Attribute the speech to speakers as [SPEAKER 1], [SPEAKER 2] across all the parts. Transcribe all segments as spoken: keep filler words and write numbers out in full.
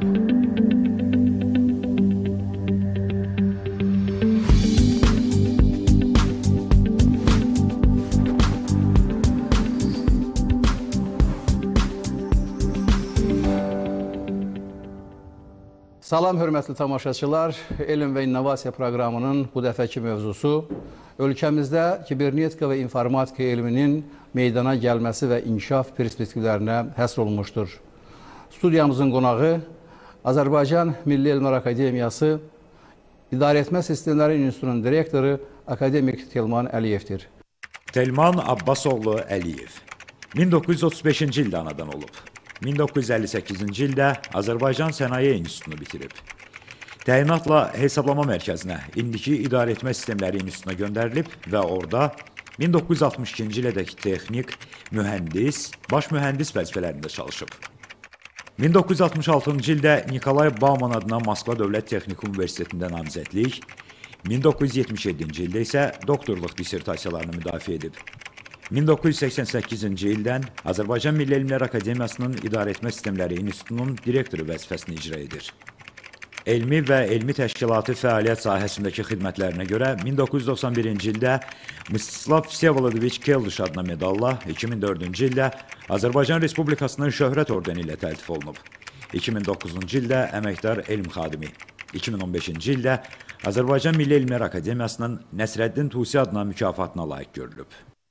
[SPEAKER 1] Salam, hörmətli tamaşaçılar. Elm və İnnovasiya proqramının bu dəfəki mövzusu ölkəmizdə kibernetika və informatika elminin meydana gəlməsi və inkişaf perspektivlərinə həsr olunmuşdur. Studiyamızın qonağı Azərbaycan Milli Elmlər Akademiyası İdarəetmə Sistemləri İnstitutunun direktoru akademik Telman Əliyevdir.
[SPEAKER 2] Telman Abbasoğlu Əliyev min doqquz yüz otuz beşinci ildə anadan olub. min doqquz yüz əlli səkkizinci ildə Azərbaycan Sənaye İnstitutunu bitirib. Təyinatla Hesablama Mərkəzinə, indiki İdarəetmə Sistemləri İnstitutuna göndərilib və orada min doqquz yüz altmış ikinci ilədək texnik, mühəndis, baş mühəndis vəzifələrində çalışıb. min doqquz yüz altmış altıncı ildə Nikolay Bauman adına Moskva Dövlət Texnik Universitetində namizədlik, min doqquz yüz yetmiş yeddinci ildə isə doktorluq dissertasiyalarını müdafiə edib. min doqquz yüz səksən səkkizinci ildən Azərbaycan Milli Elmlər Akademiyasının İdarəetmə Sistemləri İnstitutunun direktoru vəzifəsini icra edir. Elmi və elmi təşkilatı fəaliyyət sahəsindəki xidmətlərinə görə min doqquz yüz doxsan birinci ildə Mstislav Vsevolodovich Keldysh adına medalla, iki min dördüncü ildə Azərbaycan Respublikasının şöhrət ordeni ilə təltif olunub. iki min doqquzuncu ildə əməkdar elm xadimi. iki min on beşinci ildə Azərbaycan Milli Elmlər Akademiyasının Nəsrəddin Tusi adına mükafatına layiq görülüb.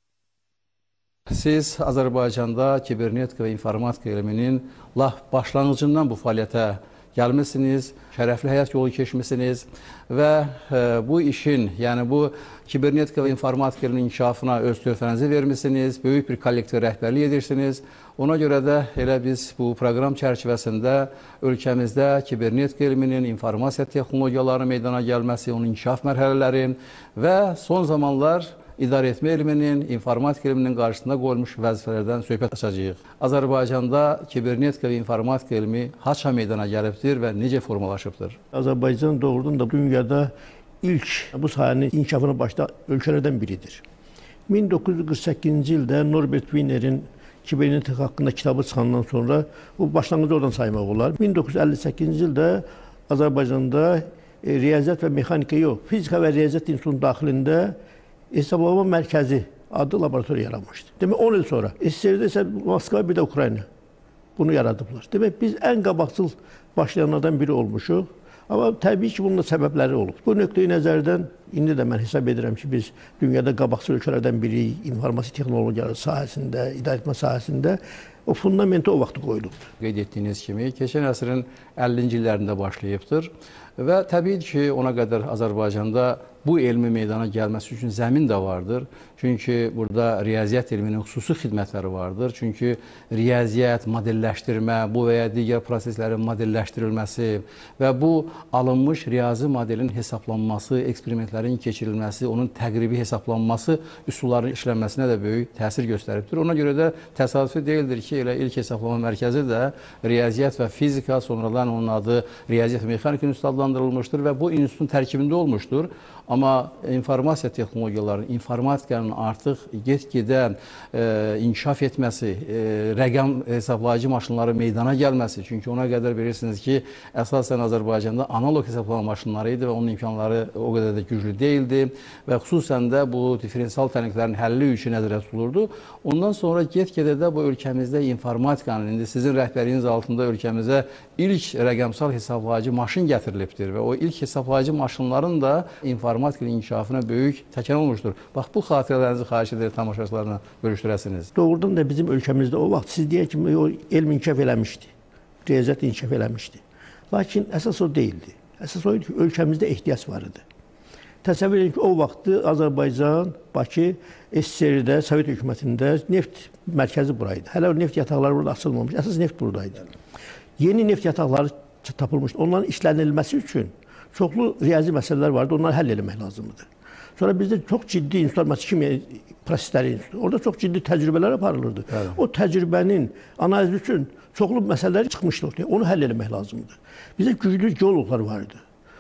[SPEAKER 1] Siz Azərbaycanda kibernetika və informatika elminin laf başlanğıcından bu fəaliyyətə gəlmişsiniz, şərəfli həyat yolu keçmişsiniz və e, bu işin, yəni bu kibernetika və informatika elminin inkişafına öz töhfənizi vermişsiniz, böyük bir kollektiv rəhbərlik edirsiniz. Ona görə də elə biz bu proqram çərçivəsində ölkəmizdə kibernetika elminin, informasiya texnologiyaları meydana gəlməsi, onun inkişaf mərhələləri və son zamanlar İdarəetmə elminin, informatika elminin qarşısında qoyulmuş vəzifələrdən söhbət açacağıq. Azərbaycanda kibernetika və informatika elmi haça meydana gəlibdir və necə formalaşıbdır?
[SPEAKER 3] Azərbaycan doğrudan da dünyada ilk bu sahənin inkişafına başlayan ölkələrdən biridir. min doqquz yüz qırx səkkizinci ildə Norbert Wiener'in kibernetika haqqında kitabı çıxandan sonra bu başlanğıcı oradan saymaq olar. min doqquz yüz əlli səkkizinci ildə Azərbaycanda e, riyaziyyat və mexanika yox, fizika və riyaziyyat institutunun daxilində Hesablama Mərkəzi adlı laboratoriya yaranmışdı. Demək on il sonra S S R-də isə Moskva, bir də Ukrayna bunu yaradıblar. Demək biz ən qabaqcıl başlayanlardan biri olmuşuq. Amma təbii ki, bunun da səbəbləri olub. Bu nöqteyi nəzərdən indi də mən hesab edirəm ki, biz dünyada qabaqcıl ölkələrdən biri informasiya texnologiyaları sahəsində, idarəetmə sahəsində o fundamenti o vaxt qoyulub.
[SPEAKER 1] Qeyd etdiyiniz kimi, keçən əsrin əllinci illərində başlayıbdır və təbii ki, ona qədər Azərbaycanda bu elmi meydana gəlməsi üçün zəmin də vardır. Çünki burada riyaziyyat elminin xüsusi xidmətləri vardır. Çünki riyaziyyat, modelləşdirmə, bu və ya digər proseslərin modelləşdirilməsi və bu alınmış riyazi modelin hesablanması, eksperimentlərin keçirilməsi, onun təqribi hesablanması üsulların işlənməsinə də böyük təsir göstəribdir. Ona görə də təsadüfi deyildir ki, elə ilk hesablama mərkəzi də riyaziyyat və fizika, sonradan onun adı Riyaziyyat və Mexanika İnstitutu adlandırılmışdır və bu institutun tərkibində olmuşdur. Amma informasiya texnologiyalarının, informatikanın artıq get-gedə e, inkişaf etməsi, e, rəqəm hesablayıcı maşınları meydana gəlməsi, çünki ona qədər bilirsiniz ki, əsasən Azərbaycanda analog hesablama maşınları idi və onun imkanları o qədər də güclü deyildi və xüsusən də bu diferensial fərqlərin həlli üçün nəzərdə tutulurdu. Ondan sonra get-gedə də bu ölkəmizdə informatikanın, indi sizin rəhbərliyiniz altında ölkəmizə ilk rəqəmsal hesablayıcı maşın gətirilibdir və o ilk hesablayıcı maşınların da informatika inkişafına böyük təkan olmuşdur. Bax, bu xatirələrinizi xahiş edir tamaşaçılarına bölüşdürəsiniz.
[SPEAKER 3] Doğrudan da bizim ölkəmizdə o vaxt siz deyək kimi o elm inkişaf eləmişdi, riyaziyyat inkişaf eləmişdi. Lakin əsas o deyildi. Əsas o idi ki, ölkəmizdə ehtiyac var idi. Təsəvvür edin ki, o vaxtı Azərbaycan, Bakı, S S R-də, Sovet hökumətində neft mərkəzi buraydı. Hələ o neft yataqları burada açılmamış, əsas neft buradaydı. Yeni neft yataqları tapılmışdı. Onların işlənilməsi üçün çoxlu riyazi məsələlər vardı, onları həll etmək lazımdır. Sonra bizdə çox ciddi institutlar, kimya prosesləri institutu, orada çox ciddi təcrübələr aparılırdı. Evet. O təcrübənin analizi üçün çoxlu məsələlər çıxmışdı ortaya, onu həll etmək lazımdır. Bizdə güclü geologlar vardı.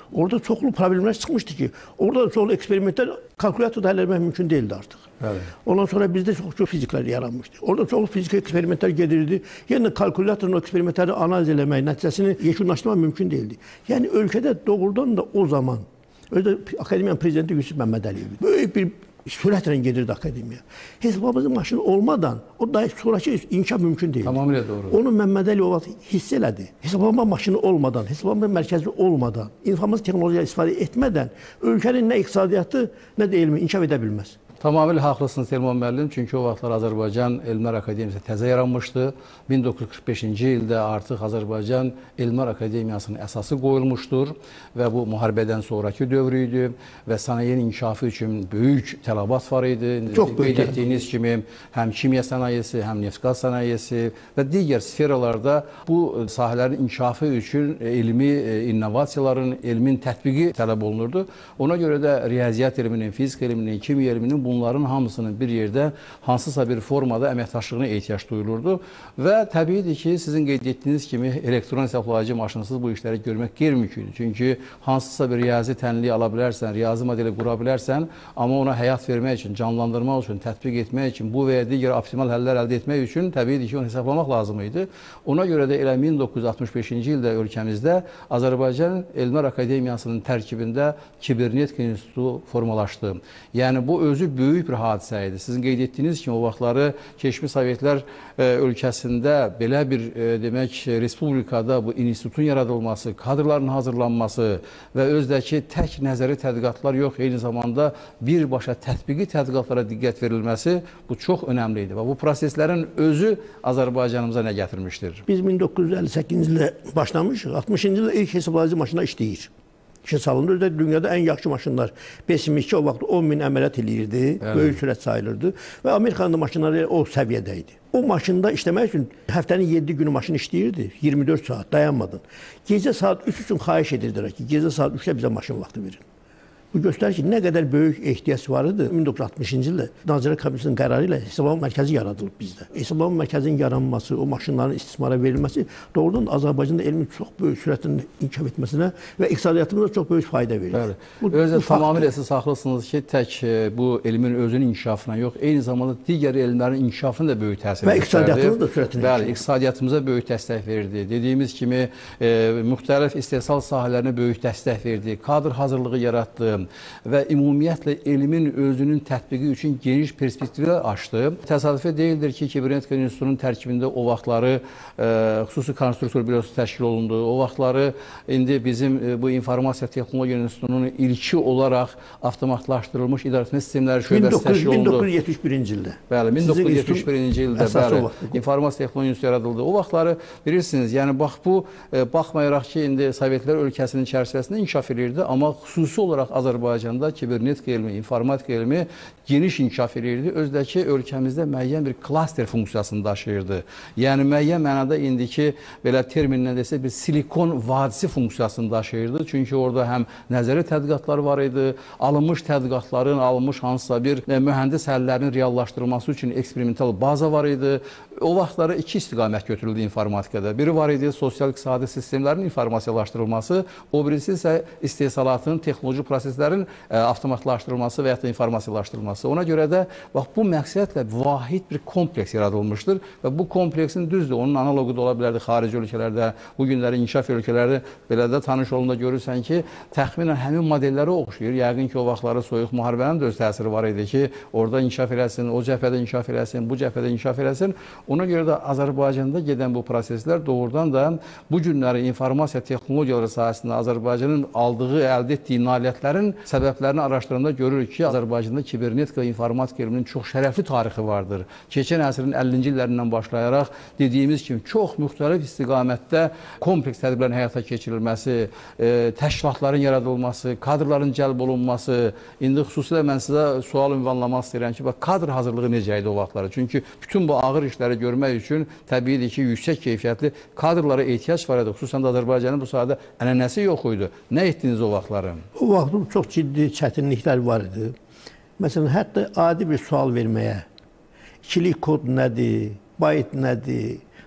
[SPEAKER 3] Orada çoxlu problemlər çıxmışdı ki, orada çoxlu eksperimentlər kalkulyatorda həll etmək mümkün değildi artıq.
[SPEAKER 1] Bəli.
[SPEAKER 3] Ondan sonra bizdə çox çox fiziklər yaranmışdı. Orada çoxlu fiziki eksperimentlər gedirdi. Yəni kalkulyatorun o eksperimentləri analiz eləmək, nəticəsini yekunlaşdırmaq mümkün değildi. Yəni ölkədə doğrudan da o zaman özü akademiyanın prezidenti Yusif Məmmədəliyev böyük bir sürətlə gedirdi akademiya. Hesablama maşını olmadan o da sonraki inkişaf mümkün değildi.
[SPEAKER 1] Tamamilə doğru.
[SPEAKER 3] Onu Məmmədəliyev hiss elədi. Hesablama maşını olmadan, hesablama mərkəzi olmadan, informasiya texnologiyaları istifadə etmədən ölkənin nə iqtisadiyyatı, nə də elmi inkişaf edə bilməz.
[SPEAKER 1] Tamamilə haqlısınız Telman müəllim. Çünki o vaxtlar Azərbaycan Elmlər Akademiyası təzə yaranmışdı. min doqquz yüz qırx beşinci ildə artıq Azərbaycan Elmlər Akademiyasının əsası qoyulmuşdur və bu müharibədən sonraki dövr idi və sənayenin inkişafı üçün böyük tələbat var idi.
[SPEAKER 3] Çox böyük.
[SPEAKER 1] Qeyd etdiyiniz kimi həm kimya sənayesi, həm neft-qaz sənayesi və digər sferalarda bu sahələrin inkişafı üçün elmi innovasiyaların, elmin tətbiqi tələb olunurdu. Ona görə də riyaziyyat elminin, fizik elminin, kimya elminin bunların hamısının bir yerdə hansısa bir formada əməkdaşlığına ehtiyac duyulurdu və təbiidir ki, sizin qeyd etdiyiniz kimi elektron hesablayıcı maşınsız bu işləri görmək qeyri-mümkündür. Çünki hansısa bir riyazi tənliyi ala bilərsən, riyazi modeli qura bilərsən, amma ona həyat vermək üçün, canlandırmaq üçün, tətbiq etmək üçün, bu və ya digər optimal həllər əldə etmək üçün təbiidir ki, onu hesablamaq lazım idi. Ona görə də elə min doqquz yüz altmış beşinci ildə ölkəmizdə Azərbaycan Elmlər Akademiyasının tərkibində Kibernetika İnstitutu formalaşdı. Yəni bu özü böyük bir hadisə idi. Sizin qeyd etdiyiniz kimi o vaxtları keçmiş Sovetlər e, ölkəsində belə bir e, demək respublikada bu institutun yaradılması, kadrların hazırlanması və özdəki tək nəzəri tədqiqatlar yox, eyni zamanda birbaşa tətbiqi tədqiqatlara diqqət verilməsi bu çox önəmli idi və bu proseslərin özü Azərbaycanımıza nə gətirmişdir?
[SPEAKER 3] Biz min doqquz yüz əlli səkkizinci ildə başlamışıq. altmışıncı ildə ilk hesablayıcı maşınlar işləyir. İşə salındı. Özdə dünyada ən yaxşı maşınlar Pesimis iki o vaxt on min əməliyyat eləyirdi, evet. Böyük sürət sayılırdı və Amerikanın maşınları o səviyyədə idi. O maşında işləmək üçün həftənin yeddi günü maşın işləyirdi, iyirmi dörd saat dayanmadan. Gecə saat üç üçün xahiş edirdilər ki, gecə saat üçdə bizə maşın vaxtı verin. Bu göstərir ki, nə qədər böyük ehtiyac var idi. min doqquz yüz altmışıncı ildə Nazirlər Kabinetinin qərarı ilə hesablama mərkəzi yaradılıb bizdə. Hesablama mərkəzinin yaranması, o maşınların istismara verilməsi doğrudan Azərbaycanda elmin çox böyük sürətlə inkişaf etməsinə və iqtisadiyyatımıza çox böyük fayda verir.
[SPEAKER 1] Bəli. Bu, Özə bu tamamilə siz haqlısınız ki, tək bu elmin özünün inkişafına yox, eyni zamanda digər elmlərin inkişafına da böyük təsir
[SPEAKER 3] və iqtisadiyyatımız da sürətini.
[SPEAKER 1] Bəli, iqtisadiyyatımıza böyük dəstək verdi. Dediyimiz kimi e, müxtəlif istehsal sahələrinə böyük dəstək verdi, kadr hazırlığı yaratdı və ümumiyyətlə elmin özünün tətbiqi üçün geniş perspektivlər açdı. Təsadüfi deyildir ki, Kibernetika İnstitutunun tərkibində o vaxtları e, xüsusi konstruktor bürosu təşkil olundu. O vaxtları indi bizim e, bu İnformasiya Texnologiya İnstitutunun ilki olaraq avtomatlaşdırılmış idarəetmə sistemləri şöbəsi təşkil olundu.
[SPEAKER 3] min doqquz yüz yetmiş birinci ildə.
[SPEAKER 1] Bəli, min doqquz yüz yetmiş birinci ildə bəli, İnformasiya Texnologiya İnstitutu yaradıldı. O vaxtları bilirsiniz, yəni bax bu e, baxmayaraq ki, indi Sovetlər ölkəsinin çərçivəsində inkişaf edirdi, amma xüsusi olaraq Azərbaycanda kibernetika elmi, informatika elmi geniş inkişaf edirdi. Özdəki ölkəmizdə müəyyən bir klaster funksiyasını daşıyırdı. Yəni müəyyən mənada indiki belə terminlə desə bir silikon vadisi funksiyasını daşıyırdı. Çünki orada həm nəzəri tədqiqatlar var idi, alınmış tədqiqatların, alınmış hansısa bir e, mühəndis həllərinin reallaşdırılması üçün eksperimental baza var idi. O vaxtları iki istiqamət götürüldü informatikada. Biri var idi sosial-iqtisadi sistemlərin informasiyalaşdırılması, o birisi isə istehsalatın, texnoloji proseslərin e, avtomatlaşdırılması və ya da informasiyalaşdırılması. Ona görə də bax bu məqsədlə vahid bir kompleks yaradılmışdır və bu kompleksin düzdür, onun analogu da ola bilərdi xarici ölkələrdə, bu günləri inkişaf ölkələrdə belə də tanış olunda görürsən ki, təxminən həmin modellərə oxşuyur. Yəqin ki, o vaxtları soyuq müharibənin də öz təsiri var idi ki, orada inkişaf eləsin, o cəbhədə inkişaf eləsin, bu cəbhədə inkişaf eləsin. Ona görə də Azərbaycanda gedən bu proseslər doğrudan da bu günləri informasiya texnologiyaları sahəsində Azərbaycanın aldığı, əldə etdiyi nailiyyətlərin səbəblərini araşdıranda görürük ki, Azərbaycanda kibernetika və informatika elminin çox şərəfli tarixi vardır. Keçən əsrin əllinci illərindən başlayaraq dediyimiz kimi çox müxtəlif istiqamətdə kompleks tədbirlərin həyata keçirilməsi, e, təşkilatların yaradılması, kadrların cəlb olunması, indi xüsusilə mən sizə sual ünvanlamaq istəyirəm ki, bax, kadr hazırlığı necə idi o vaxtları? Çünki bütün bu ağır işləri görmək üçün təbiidir ki, yüksək keyfiyyətli kadrlara ehtiyac var idi. Xüsusən də Azərbaycanın bu sahədə ənənəsi yox idi. Nə etdiniz o vaxtları?
[SPEAKER 3] O vaxt çox ciddi çətinliklər var idi. Məsələn, hətta adi bir sual verməyə, ikilik kod nədir, byte nədir,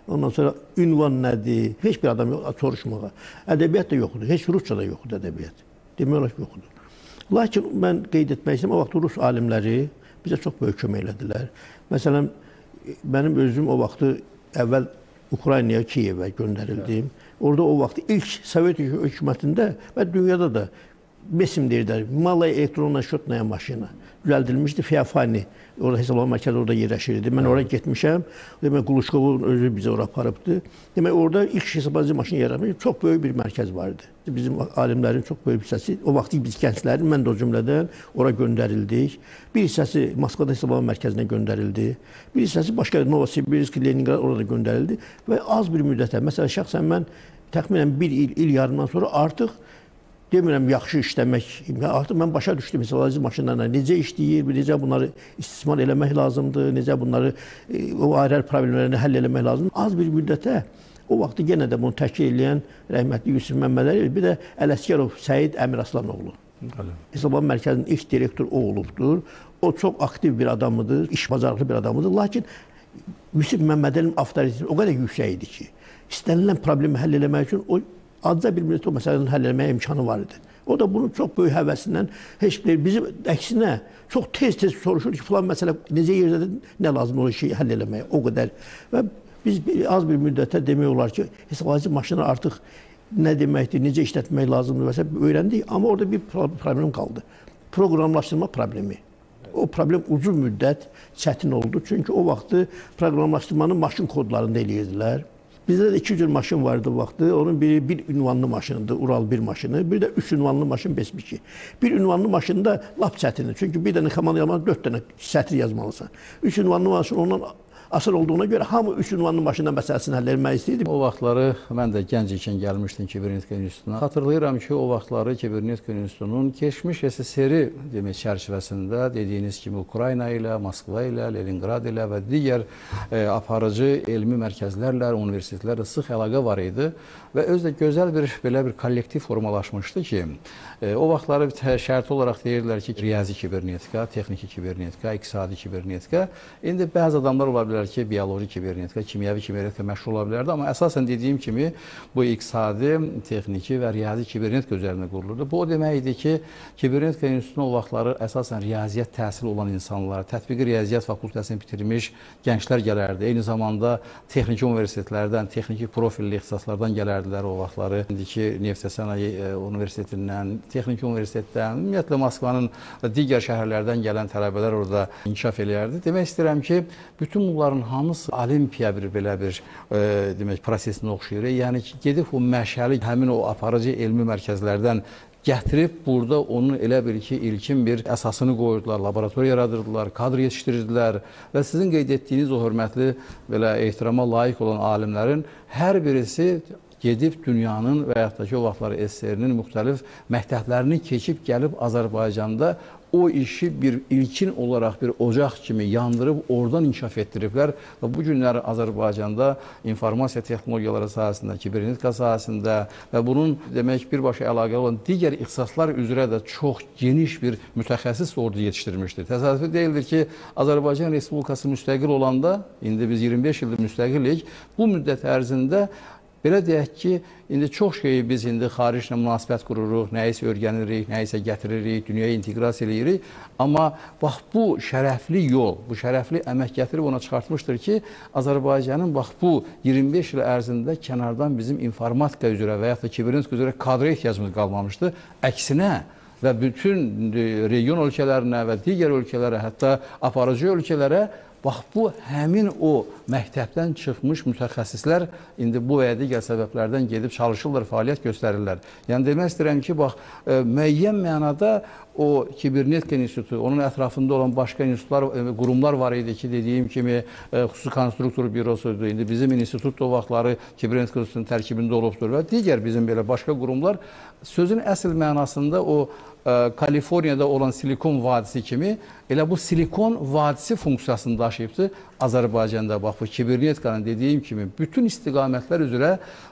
[SPEAKER 3] Ondan sonra ünvan nədir? Heç bir adam yox, soruşmağa. Ədəbiyyat da yoxdur. Heç Rusca da yoxdur ədəbiyyat. Demək olar ki, yoxdur. Lakin mən qeyd etmək istəyirəm, o vaxt Rus alimləri bizə çox böyük kömək elədilər. Məsələn, mənim özüm o vaxtı əvvəl Ukraynaya, Kiyevə göndərildim. Orada o vaxt ilk Sovet hökumətində və dünyada da Besim deyirlər, Malay elektronla şotnaya maşına düzəldilmişdi. Fiafani, orada hesablama mərkəzi orada yerləşirdi. Mən oraya getmişəm. Demək, Quluşkovun özü bizə ora aparıbdı. Demək, orada ilk hesablayıcı maşını yaratmış. Çox böyük bir mərkəz vardı. Bizim alimlərin çox böyük hissəsi, o vaxt biz gənclərin, mən də o cümlədən ora göndərildik. Bir hissəsi Moskvada hesablama mərkəzinə göndərildi. Bir hissəsi başqa Novosibirsk, Leningrad orada göndərildi. Və az bir müddətə, məsələn, şəxsən mən təxminən bir il, il yarımdan sonra artıq demirəm, yaxşı işləmək, artıq mən başa düşdüm hesablayıcı maşınlarla necə işləyir, necə bunları istismar eləmək lazımdır, necə bunları, o ayrı problemlərini həll eləmək lazımdır. Az bir müddətə, o vaxtı yenə də bunu təşkil edən rəhmətli Yusuf Məmmədəliyev, bir də Ələsgərov Səid Əmiraslanoğlu. Hesablama mərkəzinin ilk direktor o olubdur. O çox aktiv bir adamıdır, iş bacarıqlı bir adamıdır. Lakin Yusuf Məmmədəliyevin avtoriteti o qədər yüksək idi ki, istənilən problemi həll eləmək üçün o adca bir müddət o məsələnin həll etməyə imkanı var idi. O da bunun çox böyük həvəsindən heç bir, bizim əksinə çox tez-tez soruşur ki, filan məsələ necə yerdədir, nə lazım o şeyi həll eləməyə, o qədər. Və biz az bir müddətə demək olar ki, hesablayıcı maşını artıq nə deməkdir, necə işlətmək lazımdır və s. öyrəndik, amma orada bir problem qaldı. Proqramlaşdırma problemi. O problem uzun müddət çətin oldu, çünki o vaxtı proqramlaşdırmanı maşın kodlarında eləyirdilər. Bizdə də iki cür maşın vardı o vaxtı. Onun biri bir ünvanlı maşındır, Ural bir maşını. Bir də üç ünvanlı maşın beş iki. Bir ünvanlı maşında lap çətindir. Çünki bir dənə komanda yazmalı, dörd dənə sətr yazmalısan. Üç ünvanlı maşın ondan asıl olduğuna görə hamı üç ünvanlı maşından məsələsini həll etmək istəyirdi.
[SPEAKER 1] O vaxtları mən də gənc ikən gəlmişdim Kibernetika İnstitutuna. Xatırlayıram ki, o vaxtları Kibernetika İnstitutunun keçmiş S S R-i demək çərçivəsində dediyiniz kimi Ukrayna ilə, Moskva ilə, Leningrad ilə və digər e, aparıcı elmi mərkəzlərlə, universitetlərlə sıx əlaqə var idi və özdə gözəl bir belə bir kollektiv formalaşmışdı ki, e, o vaxtları şərti olaraq deyirdilər ki, riyazi kibernetika, texniki kibernetika, iqtisadi kibernetika. İndi bəzi adamlar ola bilər ki, bioloji kibernetika, kimyəvi kibernetika məşğul ola bilərdi, amma əsasən dediyim kimi bu iqtisadi, texniki və riyazi kibernetika üzərində qurulurdu. Bu o demək idi ki, Kibernetika İnstitutunun o vaxtları əsasən riyaziyyat təhsili olan insanlar, tətbiqi riyaziyyat fakültəsini bitirmiş gənclər gələrdi. Eyni zamanda texniki universitetlərdən, texniki profilli ixtisaslardan gələrdilər o vaxtları. İndiki Neft Sənaye Universitetindən, texniki universitetdən, ümumiyyətlə Moskvanın digər şəhərlərdən gələn tələbələr orada inkişaf eləyərdi. Demək istəyirəm ki, bütün bunların hamısı olimpiya bir belə bir e, demək prosesinə oxşayır. Yəni ki, gedib o məşəli həmin o aparıcı elmi mərkəzlərdən gətirib burada onun elə bir ki, ilkin bir əsasını qoyurdular, laborator yaradırdılar, kadr yetişdirirdilər və sizin qeyd etdiyiniz o hörmətli belə ehtirama layiq olan alimlərin hər birisi gedib dünyanın və yaxud da ki, o vaxtları S S R-nin müxtəlif məktəblərini keçib gəlib Azərbaycanda o işi bir ilkin olaraq bir ocaq kimi yandırıb oradan inkişaf etdiriblər və bu günlər Azərbaycanda informasiya texnologiyaları sahəsində, kibernetika sahəsində və bunun demək birbaşa əlaqəli olan digər ixtisaslar üzrə də çox geniş bir mütəxəssis ordu yetişdirmişdir. Təsadüfi deyildir ki, Azərbaycan Respublikası müstəqil olanda, indi biz iyirmi beş ildir müstəqillik, bu müddət ərzində belə deyək ki, indi çox şeyi biz indi xariclə münasibət qururuq, nəyisə öyrənirik, nəyisə gətiririk, dünyaya inteqrasiya edirik. Amma bax bu şərəfli yol, bu şərəfli əmək gətirib ona çıxartmışdır ki, Azərbaycanın bax bu iyirmi beş il ərzində kənardan bizim informatika üzrə və yaxud da kibernetika üzrə kadra ehtiyacımız qalmamışdı. Əksinə və bütün region ölkələrinə və digər ölkələrə, hətta aparıcı ölkələrə bax bu həmin o məktəbdən çıxmış mütəxəssislər indi bu və ya digər səbəblərdən gedib çalışırlar, fəaliyyət göstərirlər. Yəni demək istəyirəm ki, bax müəyyən mənada o Kibernetika İnstitutu, onun ətrafında olan başqa institutlar, qurumlar var idi ki, dediyim kimi xüsusi konstruktor bürosuydu. İndi bizim institut da o vaxtları Kibernetika İnstitutunun tərkibində olubdur və digər bizim belə başqa qurumlar sözün əsl mənasında o Kaliforniyada olan Silikon Vadisi kimi elə bu Silikon Vadisi funksiyasını daşıyıbdır Azərbaycanda. Bax bu kibernetikanın dediyim kimi bütün istiqamətlər üzrə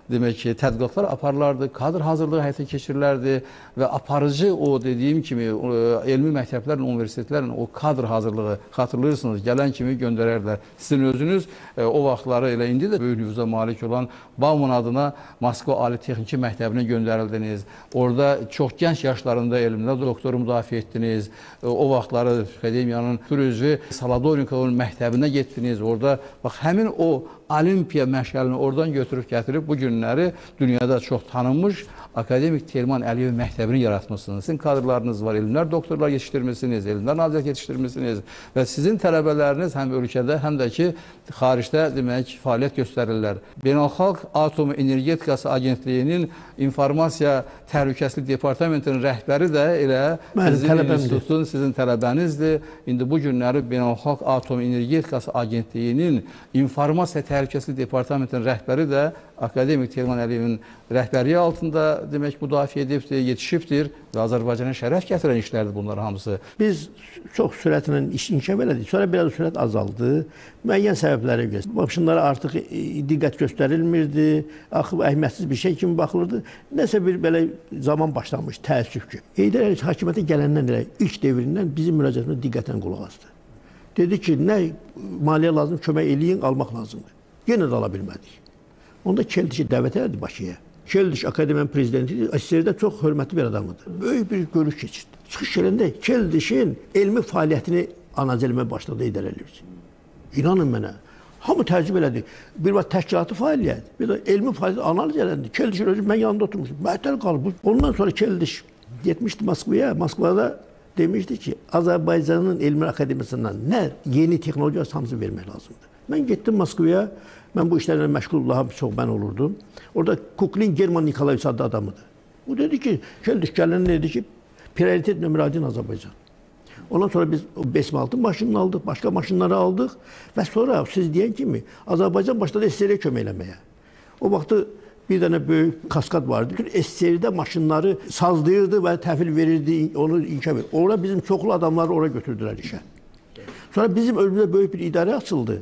[SPEAKER 1] demək ki, tədqiqatlar aparılardı, kadr hazırlığı həyata keçirilərdi və aparıcı o dediyim kimi o, elmi məktəblərlə, universitetlərlə o kadr hazırlığı xatırlayırsınız, gələn kimi göndərərlər. Sizin özünüz e, o vaxtları elə indi də böyük nüfuza malik olan Bauman adına Moskva Ali Texniki Məktəbinə göndərildiniz. Orada çox gənc yaşlarında elmdə doktoru müdafiə etdiniz. E, o vaxtları akademiyanın üzvü Saladonikovun məktəbinə getdiniz. Orada bax həmin o Olimpiya məşğəlini oradan götürüb gətirib bu günləri dünyada çox tanınmış akademik Telman Əliyev məktəbini yaratmışsınız. Sizin kadrlarınız var, elmlər doktorlar yetişdirmişsiniz, elmlər nazirlik yetişdirmişsiniz və sizin tələbələriniz həm ölkədə, həm də ki, xaricdə demək fəaliyyət göstərirlər. Beynəlxalq Atom Energetikası Agentliyinin İnformasiya Təhlükəsizlik Departamentinin rəhbəri də elə sizin institutun, sizin tələbənizdir. İndi bu günləri Beynəlxalq Atom Energetikası Agentliyinin İnformasiya Təhlükəsizlik Departamentinin rəhbəri də akademik Telman Əliyevin rəhbərliyi altında demək müdafiə edibdir, yetişibdir və Azərbaycana şərəf gətirən işlərdir bunlar hamısı.
[SPEAKER 3] Biz çox sürətlə iş inkişaf elədik. Sonra biraz sürət azaldı. Müəyyən səbəblərə görə. Maşınlara artıq diqqət göstərilmirdi. Axı əhəmiyyətsiz bir şey kimi baxılırdı. Nəsə bir belə zaman başlanmış, təəssüf ki. Heydər Əliyev hakimiyyətə gələndən elə ilk devrindən bizim müraciətimizə diqqətlə qulaq asdı. Dedi ki, nə maliyyə lazım, kömək eləyin, almaq lazımdır. Yenə də ala bilmədik. Onda Keldişi dəvət elədi Bakıya. Keldiş Akademiyanın prezidenti S S R-də çox hörmətli bir adamıdır. Böyük bir görüş keçirdi. Çıxış gələndə Keldişin elmi fəaliyyətini analiz eləməyə başladı Heydər Əliyev. İnanın mənə, hamı təəccüb elədi. Bir vaxt təşkilatı fəaliyyət, bir də elmi fəaliyyət analiz elədi. Keldişin özü mən yanında oturmuşum, məhtəl qalıb. Ondan sonra Keldiş getmişdi Moskvaya. Moskvada demişdi ki, Azərbaycanın Elmlər Akademiyasından nə yeni texnologiya hamısı vermək lazımdır. Mən getdim Moskvaya. Mən bu işlərlə məşğul daha çox mən olurdum. Orada Kuklin German Nikolayeviç adlı adamıdır. O dedi ki, Keldiş gələn dedi ki, prioritet nömrə один Azərbaycan. Ondan sonra biz beş altı maşınını aldıq, başqa maşınları aldıq və sonra siz deyən kimi Azərbaycan başladı S S R-ə kömək eləməyə. O vaxtı bir dənə böyük kaskad vardı. S S R-də maşınları sazlayırdı və təhvil verirdi, onu inkişaf edirdi. Orada bizim çoxlu adamları ora götürdülər işə. Sonra bizim önümüzdə böyük bir idarə açıldı.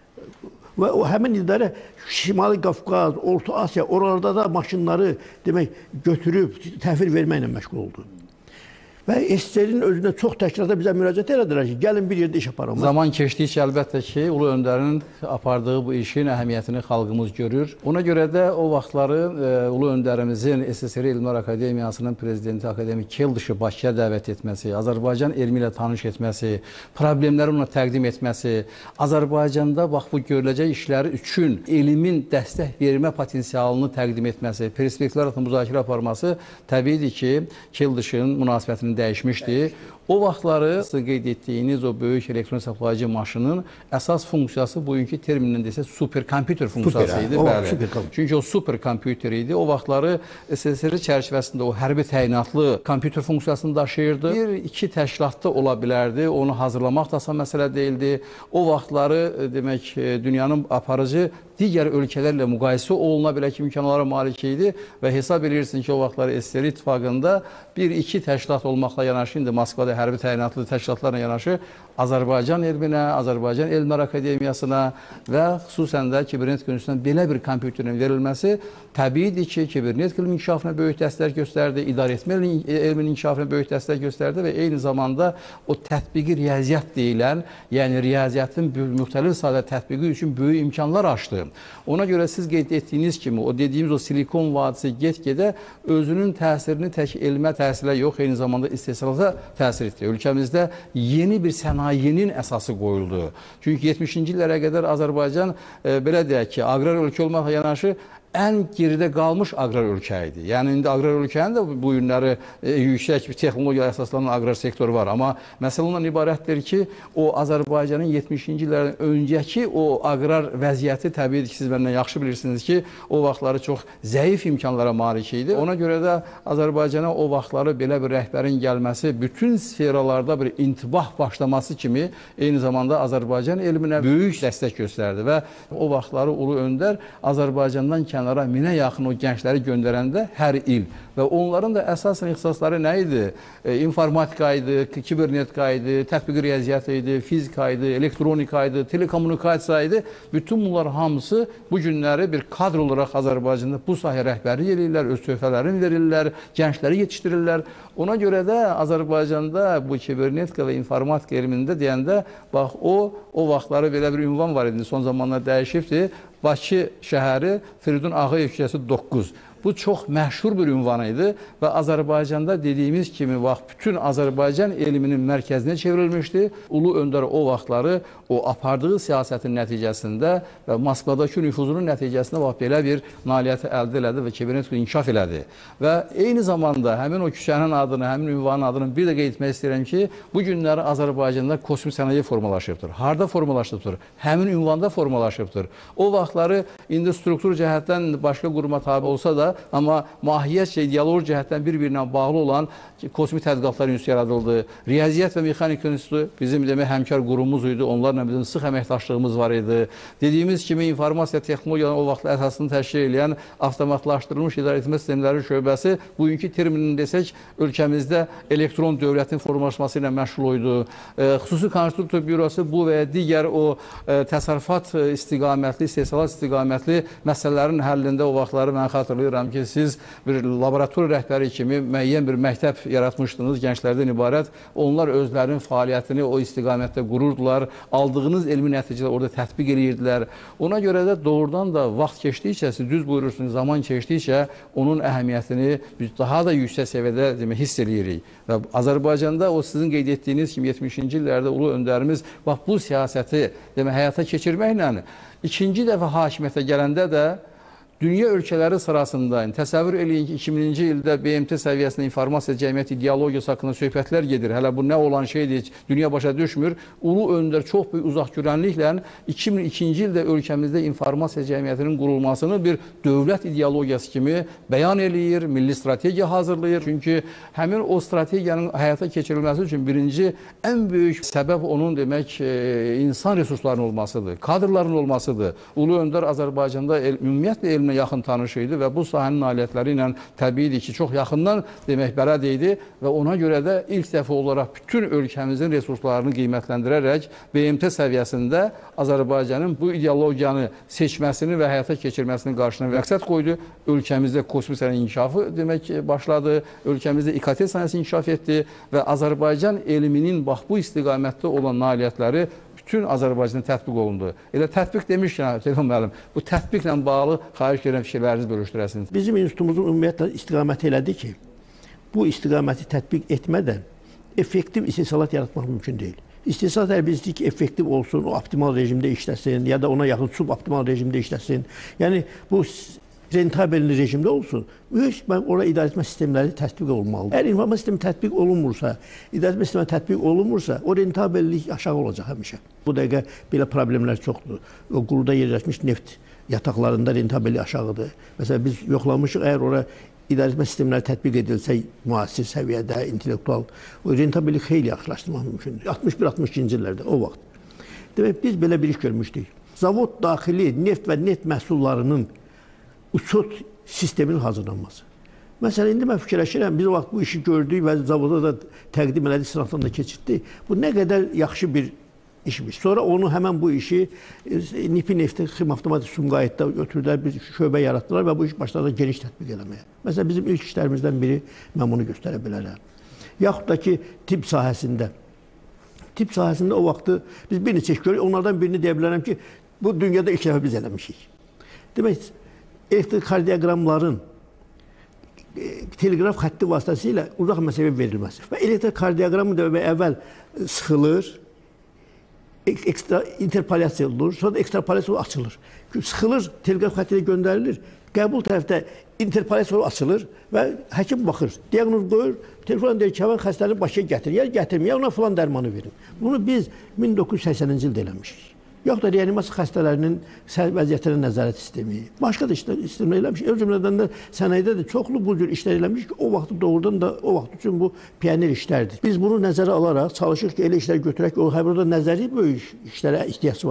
[SPEAKER 3] Və o həmin idarə Şimali Qafqaz, Orta Asiya, oralarda da maşınları demək götürüb təhvil verməklə məşğul oldu. Və S S R-in özündə çox təşkilata bizə müraciət elədilər ki, gəlin bir yerdə iş aparalım.
[SPEAKER 1] Zaman keçdikcə əlbəttə ki, Ulu Öndərin apardığı bu işin əhəmiyyətini xalqımız görür. Ona görə də o vaxtları e, Ulu Öndərimizin S S R Elmlər Akademiyasının prezidenti akademik Keldişi Bakıya dəvət etməsi, Azərbaycan elmi ilə tanış etməsi, problemləri ona təqdim etməsi, Azərbaycanda bax bu görüləcək işləri üçün elmin dəstək vermə potensialını təqdim etməsi, perspektivlər haqqında müzakirə aparması təbiidir ki, Keldişin münasibətini dəyişmişdi. O vaxtları siz qeyd etdiyiniz o böyük elektron hesablayıcı maşının əsas funksiyası bugünkü terminlə desə superkompüter funksiyası idi. Bəli. Çünki o superkompüter idi. O vaxtları S S R çərçivəsində o hərbi təyinatlı kompüter funksiyasını daşıyırdı. Bir, iki təşkilatda ola bilərdi. Onu hazırlamaq da asan məsələ deyildi. O vaxtları demək dünyanın aparıcı digər ölkələrlə müqayisə oluna bilək imkanlara malik idi və hesab edirsin ki, o vaxtları S S R İttifaqında bir, iki təşkilat olmaqla yanaşı, indi Moskvada hərbi təyinatlı təşkilatlarla yanaşı Azərbaycan elminə, Azərbaycan Elmlər Akademiyasına və xüsusən də kibernetik institutundan belə bir kompüterin verilməsi təbiidir ki, kibernetik elmin inkişafına böyük dəstək göstərdi, idarəetmə elmin inkişafına böyük dəstək göstərdi və eyni zamanda o tətbiqi riyaziyyat deyilən, yəni riyaziyyatın müxtəlif sahədə tətbiqi üçün böyük imkanlar açdı. Ona görə siz qeyd etdiyiniz kimi o dediyimiz o Silikon vadisi get-gedə özünün təsirini tək elmə təsirlə yox, eyni zamanda istehsalata təsir etdi. Ölkəmizdə yeni bir sənayenin əsası qoyuldu. Çünki yetmişinci illərə qədər Azərbaycan e, belə deyək ki, aqrar ölkə olmaqla yanaşı ən geridə qalmış aqrar ölkə idi. Yəni indi aqrar ölkənin də bu günləri e, yüksək bir texnologiya əsaslanan aqrar sektoru var. Amma məsələ ondan ibarətdir ki, o Azərbaycanın yetmişinci illərdən öncəki o aqrar vəziyyəti təbiidir ki, siz məndən yaxşı bilirsiniz ki, o vaxtları çox zəif imkanlara malik idi. Ona görə də Azərbaycana o vaxtları belə bir rəhbərin gəlməsi, bütün sferalarda bir intibah başlaması kimi eyni zamanda Azərbaycan elminə böyük dəstək göstərdi və o vaxtları Ulu Öndər Azərbaycandan kənar kənara minə yaxın o gəncləri göndərəndə hər il və onların da əsasən ixtisasları nə idi? E, informatika idi, kibernetika idi, tətbiqi riyaziyyat idi, fizika idi, elektronika idi, telekommunikasiya idi. Bütün bunlar hamısı bu günləri bir kadr olaraq Azərbaycanda bu sahə rəhbərlik edirlər, öz töhfələrini verirlər, gəncləri yetişdirirlər. Ona görə də Azərbaycanda bu kibernetika və informatika elmində deyəndə, bax o, o vaxtları belə bir ünvan var idi, son zamanlar dəyişibdir. Bakı şəhəri Firidun Ağayev küçəsi doqquz. Bu çox məşhur bir ünvan idi və Azərbaycanda dediyimiz kimi vaxt bütün Azərbaycan elminin mərkəzinə çevrilmişdi. Ulu Öndər o vaxtları o apardığı siyasətin nəticəsində və Moskvadakı nüfuzunun nəticəsində vaxt belə bir nailiyyəti əldə elədi və kibernetika inkişaf elədi. Və eyni zamanda həmin o küçənin adını, həmin ünvanın adını bir də qeyd etmək istəyirəm ki, bu günləri Azərbaycanda kosmik sənaye formalaşıbdır. Harda formalaşıbdır? Həmin ünvanda formalaşıbdır. O vaxtları indi struktur cəhətdən başqa quruma tabi olsa da, amma mahiyyət ideoloji cəhətdən bir-birinə bağlı olan Kosmik Tədqiqatlar İnstitutu yaradıldı. Riyaziyyat və Mexanika İnstitutu bizim demək həmkar qurumumuz idi. Onlarla bizim sıx əməkdaşlığımız var idi. Dediyimiz kimi informasiya texnologiyaların o vaxt əsasını təşkil edən avtomatlaşdırılmış idarəetmə sistemləri şöbəsi bugünkü terminini desək ölkəmizdə elektron dövlətin formalaşması ilə məşğul idi. E, xüsusi Konstitusiya Bürosu bu və ya digər o e, təsərrüfat istiqamətli, istehsalat istiqamətli məsələlərin həllində o vaxtları mən xatırlayıram ki, siz bir laborator rəhbəri kimi müəyyən bir məktəb yaratmışdınız, gənclərdən ibarət. Onlar özlərinin fəaliyyətini o istiqamətdə qururdular. Aldığınız elmi nəticələr orada tətbiq edirdilər. Ona görə də doğrudan da vaxt keçdikcə, siz düz buyurursunuz, zaman keçdikcə onun əhəmiyyətini biz daha da yüksək səviyyədə demək, hiss edirik. Və Azərbaycanda o sizin qeyd etdiyiniz kimi yetmişinci illərdə Ulu Öndərimiz bax bu siyasəti demək, həyata keçirməklə ikinci dəfə hakimiyyətə gələndə də dünya ölkələri sırasında təsəvvür eləyin ki, iki mininci ildə B M T səviyyəsində informasiya cəmiyyət ideologiyası haqqında söhbətlər gedir. Hələ bu nə olan şeydir, dünya başa düşmür. Ulu Öndər çox böyük uzaqgörənliklə iki min ikinci ildə ölkəmizdə informasiya cəmiyyətinin qurulmasını bir dövlət ideologiyası kimi bəyan eləyir, milli strategiya hazırlayır. Çünki həmin o strategiyanın həyata keçirilməsi üçün birinci ən böyük səbəb onun demək insan resurslarının olmasıdır, kadrların olmasıdır. Ulu Öndər Azərbaycanda el, ümumiyyətlə elm yaxın tanış idi və bu sahənin nailiyyətləri ilə təbiidir ki, çox yaxından demək bələd idi və ona görə də ilk dəfə olaraq bütün ölkəmizin resurslarını qiymətləndirərək B M T səviyyəsində Azərbaycanın bu ideologiyanı seçməsini və həyata keçirməsini qarşına məqsəd qoydu. Ölkəmizdə kosmik sənaye inkişafı demək başladı, ölkəmizdə İ K T sənayesi inkişaf etdi və Azərbaycan elminin bax bu istiqamətdə olan nailiyyətləri bütün Azərbaycanda tətbiq olundu. Elə tətbiq demişkən, Telefon müəllim, bu tətbiqlə bağlı xahiş edirəm fikirlərinizi bölüşdürəsiniz.
[SPEAKER 3] Bizim institutumuzun ümumiyyətlə istiqaməti elədir ki, bu istiqaməti tətbiq etmədən effektiv istehsalat yaratmaq mümkün deyil. İstehsalat hər birisi ki, effektiv olsun, o optimal rejimdə işləsin ya da ona yaxın suboptimal rejimdə işləsin. Yəni, bu rentabelli rejimdə olsun, mühüm orada idarəetmə sistemləri tətbiq olmalıdır. Əgər informasiya sistemi tətbiq olunmursa, idarəetmə sistemi tətbiq olunmursa, o rentabellik aşağı olacaq həmişə. Bu dəqiqə belə problemlər çoxdur. O quruda yerləşmiş neft yataqlarında rentabellik aşağıdır. Məsələn, biz yoxlamışıq, əgər orada idarəetmə sistemləri tətbiq edilsə, müasir səviyyədə, intellektual, o rentabellik xeyli yaxşılaşdırmaq mümkündür. altmış bir altmış ikinci illərdə, o vaxt. Demək, biz belə bir iş görmüşdük. Zavod daxili neft və neft məhsullarının uçot sisteminin hazırlanması. Məsələn, indi mən fikirləşirəm, biz o vaxt bu işi gördük və zavoda da təqdim elədik, sınaqdan da keçirdik. Bu nə qədər yaxşı bir işmiş. Sonra onu həmən bu işi Nipi Neftin Xim Avtomatik Sumqayıtda götürdülər, bir şöbə yaratdılar və bu iş başladı geniş tətbiq eləməyə. Məsələn, bizim ilk işlərimizdən biri mən bunu göstərə bilərəm. Yaxud da ki, tibb sahəsində. Tibb sahəsində o vaxtı biz bir neçə iş görürük, onlardan birini deyə bilərəm ki, bu dünyada ilk dəfə biz eləmişik. Demək, elektrokardioqramların teleqraf xətti vasitəsilə uzaq məsafəyə verilməsi və elektrokardioqramı da əvvəl sıxılır, ekstra interpolyasiya olur, sonra da ekstrapolyasiya açılır. Sıxılır, teleqraf xətti ilə göndərilir, qəbul tərəfdə interpolyasiya açılır və həkim baxır, diaqnoz qoyur, telefon deyir ki, həmən xəstəni Bakıya gətir, ya gətirməyək, ona filan dərmanı verin. Bunu biz min doqquz yüz səksəninci ildə eləmişik. Yox da reanimasiya xəstələrinin vəziyyətlərinin nəzarət sistemi, başqa da işlər sistemlər eləmişik. Öz cümlədən də sənayədə də çoxlu bu cür işlər eləmişik ki, o vaxt doğrudan da o vaxt üçün bu pioner işlərdir. Biz bunu nəzərə alaraq çalışırıq ki, elə işlər götürək ki, o həbirdə nəzəri böyük işlərə ihtiyac var.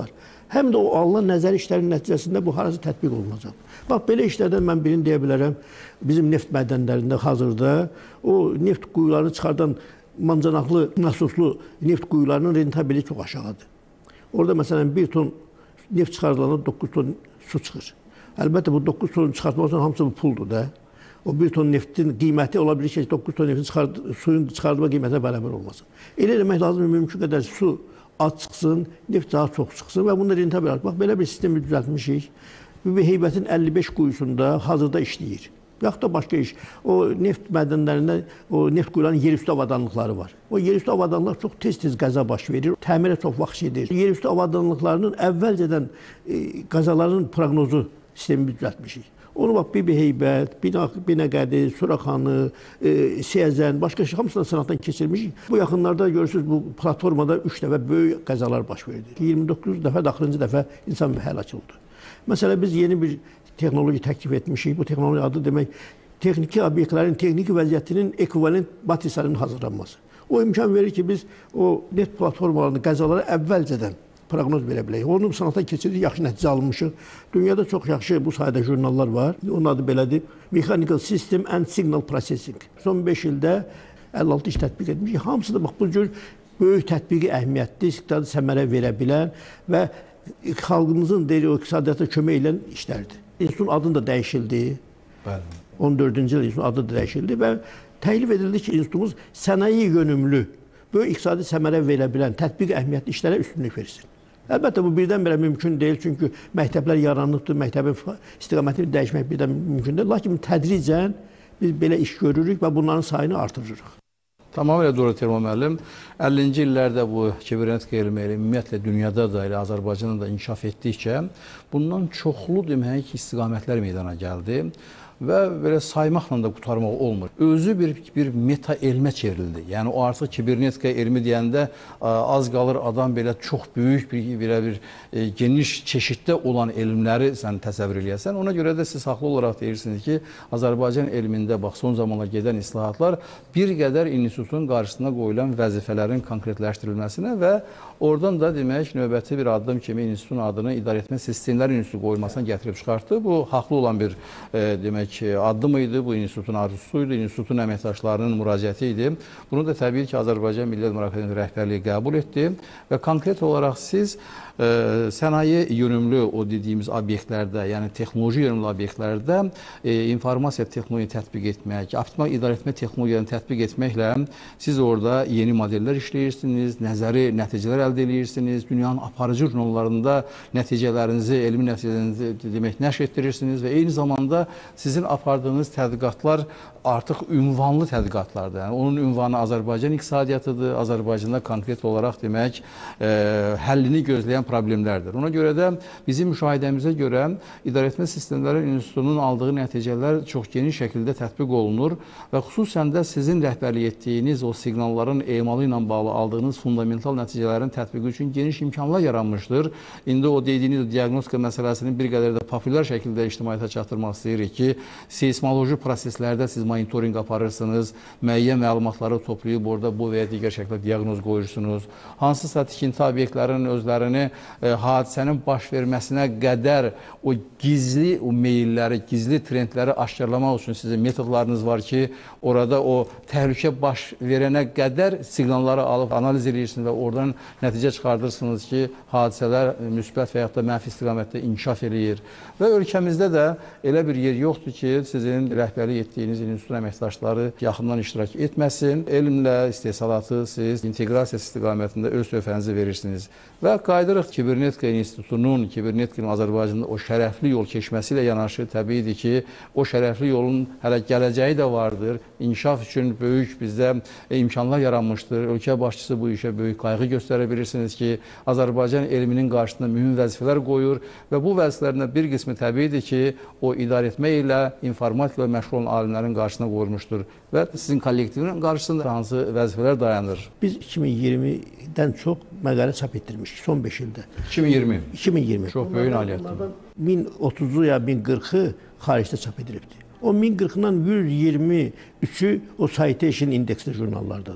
[SPEAKER 3] həm də o alınan nəzəri işlərin nəticəsində bu harası tətbiq olunacaq. Bax, belə işlərdən mən birini deyə bilərəm. Bizim neft mədənlərində hazırda o neft quyularını çıxardan mancanaqlı, nasoslu neft quyularının rentabili çox aşağıdır. Orada məsələn bir ton neft çıxardılanda doqquz ton su çıxır. Əlbəttə bu doqquz ton çıxartmaq üçün hamısı bu puldur da. O bir ton neftin qiyməti ola bilir ki, doqquz ton neftin çıxard suyun çıxardılma qiymətinə bərabər olmasın. Elə eləmək lazımdır, mümkün qədər su az çıxsın, neft daha çox çıxsın və bunda rentabil artıq. Bax, belə bir sistemi düzəltmişik. Bu heybətin əlli beş quyusunda hazırda işləyir. Yaxud da başqa iş. O neft mədənlərində o neft quyularının yerüstü avadanlıqları var. O yerüstü avadanlıqlar çox tez-tez qəza baş verir. Təmirə çox vaxt gedir. Yerüstü avadanlıqlarının əvvəlcədən e, qəzaların proqnozu sistemi düzəltmişik. Onu bax, Bibi Heybət, Binəqədi, Suraxanı, e, Siyəzən, başqa şey hamısından sınaqdan keçirmişik. Bu yaxınlarda görürsünüz, bu platformada üç dəfə böyük qəzalar baş verdi. iyirmi doqquz dəfə, axırıncı dəfə insan həlak oldu. Məsələn, biz yeni bir texnoloji təklif etmişik. Bu texnoloji adı demək, texniki obyektlərin texniki vəziyyətinin ekvivalent matrisilərinin hazırlanması. O imkan verir ki, biz o neft platformalarını, qəzaları əvvəlcədən proqnoz verə bilək. Onu sınaqdan keçirdik, yaxşı nəticə alınmışıq. Dünyada çox yaxşı bu sayədə jurnallar var. Onun adı belədir. Mechanical System and Signal Processing. Son beş ildə əlli altı iş tətbiq etmişik. Hamısı da bax, bu cür böyük tətbiqi əhəmiyyətli, iqtisadi səmərə verə bilən və xalqımızın deyil, o iqtisadiyyata kömək edən işlərdir. İnstitutun adı da dəyişildi. Bəli. on dördüncü il institutun adı da dəyişildi və təklif edildi ki, institutumuz sənaye yönümlü, böyük iqtisadi səmərə verə bilən tətbiq əhəmiyyətli işlərə üstünlük versin. Əlbəttə, bu birdən-birə mümkün deyil, çünki məktəblər yaranıbdır, məktəbin istiqamətini dəyişmək birdən mümkün deyil. Lakin tədricən biz belə iş görürük və bunların sayını artırırıq.
[SPEAKER 1] Tamamilə doğru Telman müəllim. əllinci illərdə bu kibernetika elmi ümumiyyətlə dünyada da, elə Azərbaycanda da inkişaf etdikcə bundan çoxlu demək ki, istiqamətlər meydana gəldi. Və belə saymaqla da qutarmaq olmur. Özü bir, bir meta elmə çevrildi. Yəni o artıq kibernetika elmi deyəndə az qalır adam belə çox böyük bir, belə bir e, geniş çeşiddə olan elmləri sən təsəvvür eləyəsən. Ona görə də siz haqlı olaraq deyirsiniz ki, Azərbaycan elmində bax son zamanlar gedən islahatlar bir qədər institutun qarşısına qoyulan vəzifələrin konkretləşdirilməsinə və oradan da demək növbəti bir addım kimi institutun adını İdarəetmə Sistemləri İnstitutu qoyulmasına gətirib çıxartdı. Bu haqlı olan bir e, demək addım idi, bu institutun arzusuydu, institutun əməkdaşlarının müraciəti idi. Bunu da təbii ki, Azərbaycan Milli Elmlər Akademiyası rəhbərliyi qəbul etdi və konkret olaraq siz e, sənaye yönümlü o dediyimiz obyektlərdə, yəni texnoloji yönümlü obyektlərdə e, informasiya texnologiyasını tətbiq etmək, optimal idarəetmə texnologiyalarını tətbiq etməklə siz orada yeni modellər işləyirsiniz, nəzəri nəticələr əldə edirsiniz, dünyanın aparıcı jurnallarında nəticələrinizi, elmi nəticələrinizi demək nəşr etdirirsiniz və eyni zamanda sizin apardığınız tədqiqatlar artıq ünvanlı tədqiqatlardır. Yəni, onun ünvanı Azərbaycan iqtisadiyyatıdır, Azərbaycanda konkret olaraq demək e, həllini gözləyən problemlərdir. Ona görə də bizim müşahidəmizə görə İdarəetmə Sistemləri İnstitutunun aldığı nəticələr çox geniş şəkildə tətbiq olunur və xüsusən də sizin rəhbərlik etdiyiniz o siqnalların emalı ilə bağlı aldığınız fundamental nəticələrin tətbiqi üçün geniş imkanlar yaranmışdır. İndi o dediyiniz diaqnostika məsələsini bir qədər də populyar şəkildə ictimaiyyətə çatdırmaq istəyirik ki, seismoloji proseslərdə siz monitorinq aparırsınız, müəyyən məlumatları toplayıb orada bu və ya digər şəkildə diaqnoz qoyursunuz. Hansısa tikinti obyektlərinin özlərini e, hadisənin baş verməsinə qədər o gizli o meyilləri, gizli trendləri aşkarlamaq üçün sizin metodlarınız var ki, orada o təhlükə baş verənə qədər siqnalları alıb analiz edirsiniz və oradan nəticə çıxardırsınız ki, hadisələr müsbət və yaxud da mənfi istiqamətdə inkişaf eləyir. Və ölkəmizdə də elə bir yer yoxdur ki, sizin rəhbərlik etdiyiniz institutun əməkdaşları yaxından iştirak etməsin. Elmlə istehsalatı siz inteqrasiya istiqamətində öz töhfənizi verirsiniz. Və qayıdırıq Kibernetika İnstitutunun, Kibernetika Azərbaycanda o şərəfli yol keçməsi ilə yanaşı təbiidir ki, o şərəfli yolun hələ gələcəyi də vardır. İnkişaf üçün böyük bizdə imkanlar yaranmışdır. Ölkə başçısı bu işə böyük qayğı göstərə bilirsiniz ki, Azərbaycan elminin qarşısında mühüm vəzifələr qoyur və bu vəzifələrin bir qismi təbiidir ki, o idarəetmə ilə, informatiklə məşğul olan alimlərin qarşısına qoyulmuşdur və sizin kollektivin qarşısında hansı vəzifələr dayanır?
[SPEAKER 3] Biz iki min iyirmidən çox məqalə çap etdirmişik son beş ildə.
[SPEAKER 1] iki min iyirmi?
[SPEAKER 3] iki min iyirmi.
[SPEAKER 1] Çox böyük nailiyyətdir.
[SPEAKER 3] min otuzu ya min qırxı xaricdə çap edilibdir. O min qırxından yüz iyirmi üçü o citation indeksli jurnallardadır.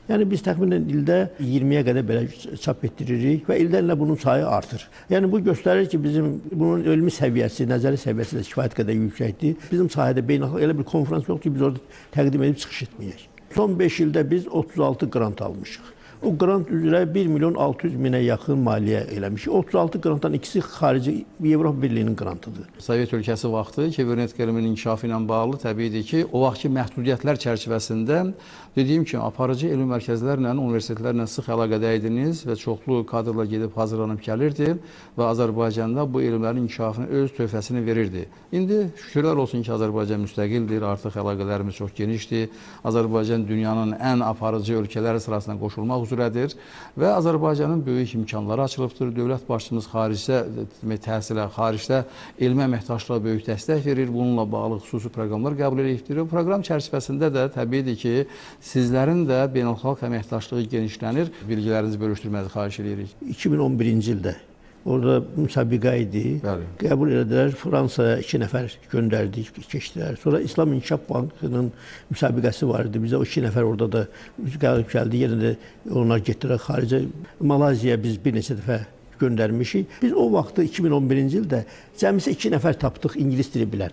[SPEAKER 3] Yəni biz təxminən ildə iyirmiyə qədər belə çap etdiririk və ildən ilə bunun sayı artır. Yəni bu göstərir ki, bizim bunun elmi səviyyəsi, nəzəri səviyyəsi də kifayət qədər yüksəkdir. Bizim sahədə beynəlxalq elə bir konfrans yoxdur ki, biz orada təqdim edib çıxış etməyək. Son beş ildə biz otuz altı qrant almışıq. O qrant üzrə bir milyon altı yüz minə yaxın maliyyə eləmişik. otuz altı qrantdan ikisi xarici Avropa Birliyinin qrantıdır.
[SPEAKER 1] Sovet ölkəsi vaxtı kibernetik elmin inkişafı ilə bağlı təbiidir ki, o vaxtki məhdudiyyətlər çərçivəsində dediyim kimi aparıcı elmi mərkəzlərlə, universitetlərlə sıx əlaqədə idiniz və çoxlu kadrlar gedib hazırlanıb gəlirdi və Azərbaycanda bu elmlərin inkişafına öz töhfəsini verirdi. İndi şükürlər olsun ki, Azərbaycan müstəqildir, artıq əlaqələrimiz çox genişdir. Azərbaycan dünyanın ən aparıcı ölkələri sırasına qoşulmaq üzrədir və Azərbaycanın böyük imkanları açılıbdır. Dövlət başçımız xaricdə təhsilə, xaricdə elmi əməkdaşlığa böyük dəstək verir. Bununla bağlı xüsusi proqramlar qəbul edilibdir. Bu proqram çərçivəsində də təbiidir ki, sizlərin də beynəlxalq əməkdaşlığı genişlənir. Bilgilərinizi bölüşdürməyi xahiş edirik.
[SPEAKER 3] iki min on birinci ildə orada müsabiqə idi. Bəli. Qəbul edilər. Fransaya iki nəfər göndərdik, keçdilər. Sonra İslam İnkişaf Bankının müsabiqəsi var idi. Bizə o iki nəfər orada da gəlib gəldi. Yenə də onlar getdilər xaricə. Malayziyaya biz bir neçə dəfə göndərmişik. Biz o vaxtı iki min on birinci ildə cəmisi iki nəfər tapdıq ingilis dili bilən.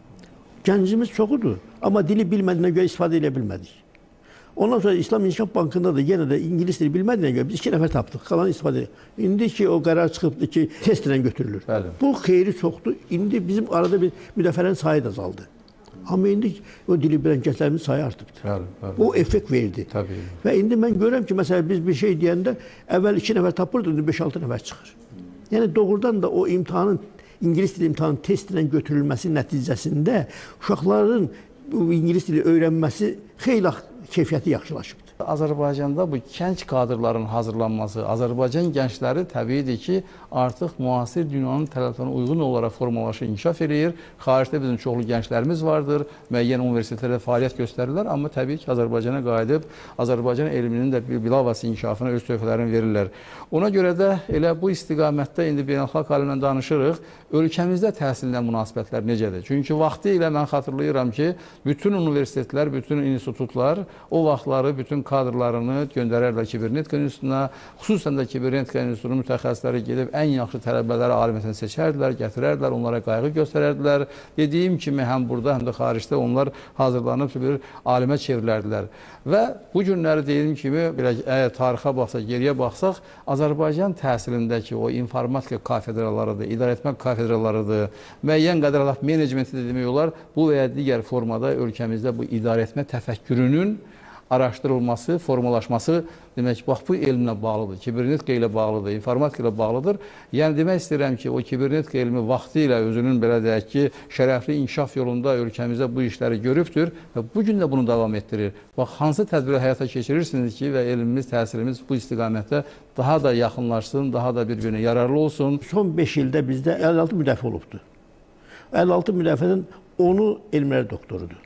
[SPEAKER 3] Gəncimiz çoxudur, amma dili bilmədiyinə görə istifadə edə bilmədik. Ondan sonra İslam İnkişaf Bankında da yenə də ingilis dili bilmədiyinə görə biz iki nəfər tapdıq, qalan istifadə edik. İndi ki o qərar çıxıbdır ki, test ilə götürülür. Bəli. Bu xeyri çoxdur. İndi bizim arada bir müdafiələrin sayı da azaldı. Amma indi o dili bilən gənclərimizin sayı artıbdır. Bəli, bəli. O effekt verdi. Təbii. Və indi mən görürəm ki, məsələn biz bir şey deyəndə əvvəl iki nəfər tapırdı, indi beş altı nəfər çıxır. Yəni doğrudan da o imtahanın, ingilis dili imtahanın test ilə götürülməsi nəticəsində uşaqların bu ingilis dili öyrənməsi xeyli keyfiyyəti yaxşılaşıb.
[SPEAKER 1] Azərbaycanda bu gənc kadrların hazırlanması, Azərbaycan gəncləri təbiidir ki, artıq müasir dünyanın tələblərinə uyğun olaraq formalaşır, inkişaf edir. Xaricdə bizim çoxlu gənclərimiz vardır, müəyyən universitetlərdə fəaliyyət göstərirlər, amma təbii ki, Azərbaycana qayıdıb, Azərbaycan elminin də bilavasitə inkişafına öz töhfələrini verirlər. Ona görə də elə bu istiqamətdə indi beynəlxalq alimlə danışırıq, ölkəmizdə təhsillə münasibətlər necədir? Çünki vaxtı ilə mən xatırlayıram ki, bütün universitetlər, bütün institutlar o vaxtları bütün kadrlarını göndərərlər kibernetika institutuna, xüsusən də kibernetika institutunun mütəxəssisləri gedib ən yaxşı tələbələri alimətini seçərdilər, gətirərdilər, onlara qayğı göstərərdilər. Dediyim kimi, həm burada, həm də xaricdə onlar hazırlanıb bir alimə çevrilərdilər. Və bu günləri dediyim kimi, əgər tarixə baxsaq, geriyə baxsaq, Azərbaycan təhsilindəki o informatika kafedralarıdır, idarəetmə kafedralarıdır, müəyyən qədər menecmenti də demək olar, bu və ya digər formada ölkəmizdə bu idarəetmə təfəkkürünün araşdırılması, formalaşması demək, bax, bu elmlə bağlıdır, kibernetika ilə bağlıdır, informatika ilə bağlıdır. Yəni, demək istəyirəm ki, o kibernetika elmi vaxtı ilə özünün, belə deyək ki, şərəfli inkişaf yolunda ölkəmizdə bu işləri görübdür və bugün də bunu davam etdirir. Bax, hansı tədbiri həyata keçirirsiniz ki, və elmimiz, təhsilimiz bu istiqamətdə daha da yaxınlaşsın, daha da bir-birinə yararlı olsun.
[SPEAKER 3] Son beş ildə bizdə əlli altı müdafiə olubdur. əlli altı müdafiənin onu elmlər doktorudur.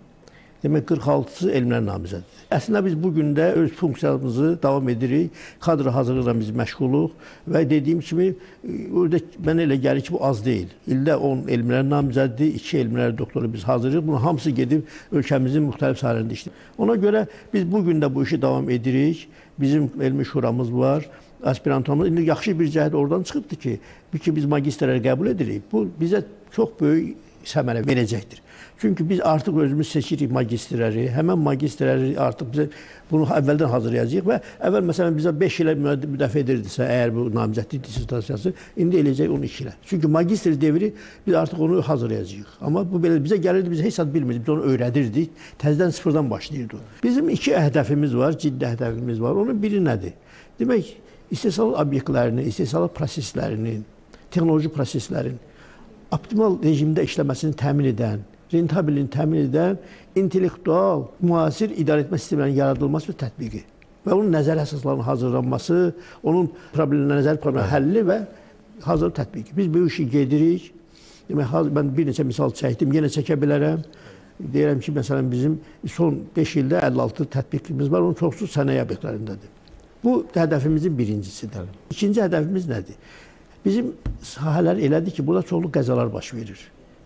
[SPEAKER 3] Demək, qırx altısı elmlər namizədidir. Əslində biz bugün də öz funksiyamızı davam edirik, kadr hazırlıqla biz məşğuluq və dediyim kimi, orada mənə elə gəlir ki, bu az deyil. İldə on elmlər namizədidir, iki elmlər doktoru biz hazırlayırıq. Bunun hamısı gedib ölkəmizin müxtəlif sahələrində işləyir. Ona görə biz bugün də bu işi davam edirik. Bizim elmi şuramız var, aspirantumuz. İndi yaxşı bir cəhət oradan çıxıbdır ki, ki biz magistrləri qəbul edirik. Bu bizə çox böyük səmərə verəcəkdir. Çünki biz artıq özümüz seçirik magistrləri, həmən magistrləri artıq bizə bunu əvvəldən hazırlayacağıq və əvvəl məsələn bizə beş ilə müdafiə edirdisə, əgər bu namizədlik dissertasiyası, indi eləyəcək onu iki ilə. Çünki magistr devri biz artıq onu hazırlayacağıq. Amma bu belə bizə gəlirdi, biz heç saat bilmirdik, biz onu öyrədirdik, təzədən sıfırdan başlayırdı. Bizim iki əhdəfimiz var, ciddi əhdəfimiz var. Onun biri nədir? Demək, istehsal obyektlərinin, istehsal proseslərinin, texnoloji proseslərin optimal rejimdə işləməsini təmin edən, rentabilini təmin edən intellektual, müasir idarəetmə sistemlərinin yaradılması və tətbiqi və onun nəzər əsaslarının hazırlanması, onun problemləri, nəzər problemləri həlli və hazır tətbiqi. Biz bu işi gedirik. Demək, mən bir neçə misal çəkdim, yenə çəkə bilərəm. Deyirəm ki, məsələn, bizim son beş ildə əlli altı tətbiqimiz var, onun çoxsu sənaye obyektlərindədir. Bu hədəfimizin birincisidir. İkinci hədəfimiz nədir? Bizim sahələr elədir ki, burada çoxlu qəzalar baş verir.